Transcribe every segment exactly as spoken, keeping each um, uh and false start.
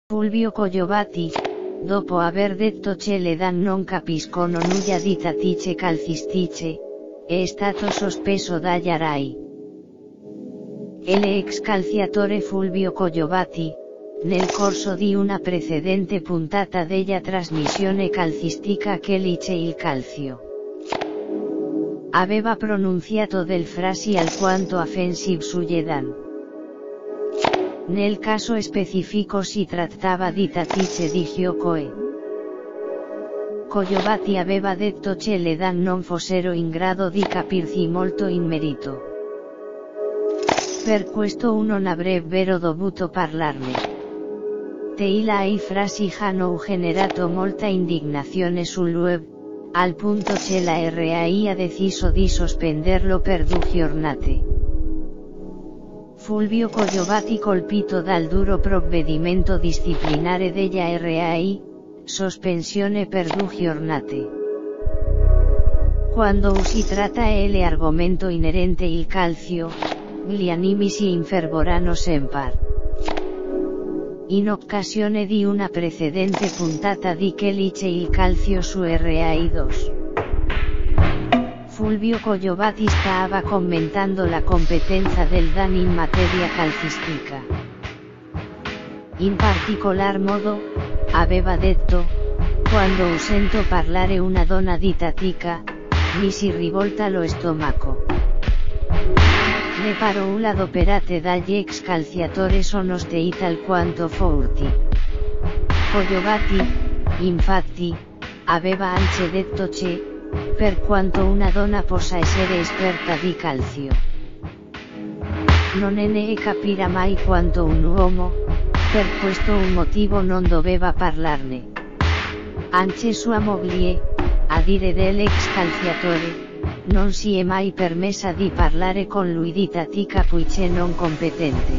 Fulvio Cogliovati, dopo aver detto che le dan non capiscono nulla di tattiche calcistiche, è stato sospeso dalla Rai. L'ex calciatore Fulvio Cogliovati, nel corso di una precedente puntata della trasmissione calcistica che dice il calcio, aveva pronunciato del frasi alquanto offensive sulle dan. Nel caso specifico si trattava di tattiche di gioco e Cogliovati aveva detto che le dan non fossero in grado di capirsi molto in merito. Per questo non avrebbero dovuto parlarne. Teila e frasi hanno generato molta indignazione sul web, al punto che la R A I ha deciso di sospenderlo per due giornate. Fulvio Cogliovati colpito dal duro provvedimento disciplinare della R A I, sospensione per due giornate. Quando si tratta dell'argomento inerente il calcio, gli animi si infervorano sempre. In occasione di una precedente puntata di Che dice il calcio su R A I due. Fulvio Cogliovati stava commentando la competenza del Dan in materia calcistica. In particolar modo, aveva detto, quando sento parlare una donna di tattica, mi si rivolta lo stomaco. Le parole adoperate dagli ex calciatori sono state alquanto forti. Cogliovati, infatti, aveva anche detto che, per quanto una donna possa essere esperta di calcio, non ne capirà mai quanto un uomo, per questo un motivo non doveva parlarne. Anche sua moglie, a dire dell'ex calciatore, non si è mai permessa di parlare con lui di tattica poiché non competente.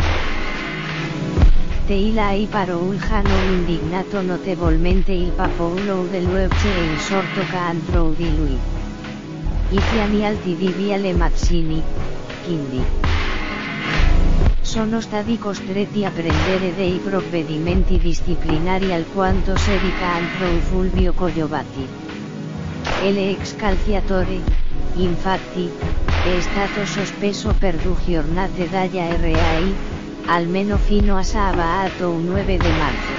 Teila e parole hanno indignato notevolmente il popolo del web che è insorto contro di lui. I piani alti di Viale Mazzini, quindi, sono stati costretti a prendere dei provvedimenti disciplinari alquanto seri contro Fulvio Cogliovati. L'ex calciatore, infatti, è stato sospeso per due giornate dalla R A I, almeno fino a sabato nove di marzo.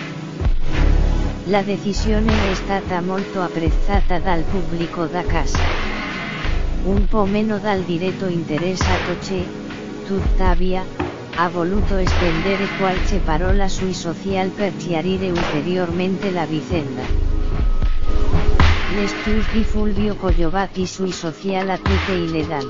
La decisione è stata molto apprezzata dal pubblico da casa. Un po' meno dal diretto interessato che, tuttavia, ha voluto spendere qualche parola sui social per chiarire ulteriormente la vicenda. L'estus di Fulvio Cogliovati sui social a tutte le dan.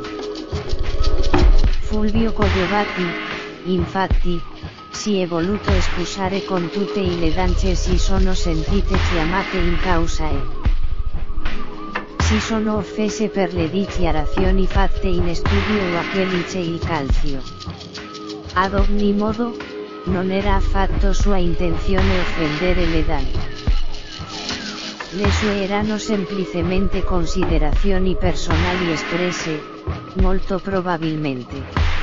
Fulvio Cogliovati, infatti, si è voluto scusare con tutte le dan che si sono sentite chiamate in causa e si sono offese per le dichiarazioni fatte in studio o a che dice il calcio. Ad ogni modo, non era affatto sua intenzione offendere le dan. Le sue erano semplicemente considerazioni personali espresse, molto probabilmente,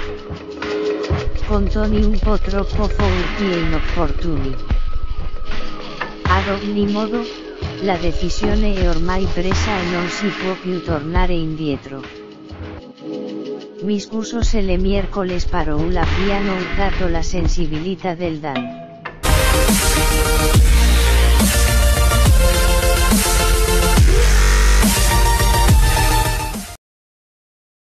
con toni un po' troppo forti e inopportuni. Ad ogni modo, la decisione è ormai presa e non si può più tornare indietro. Mi scuso se le miércoles parole abbiano urtato la sensibilità del Dan.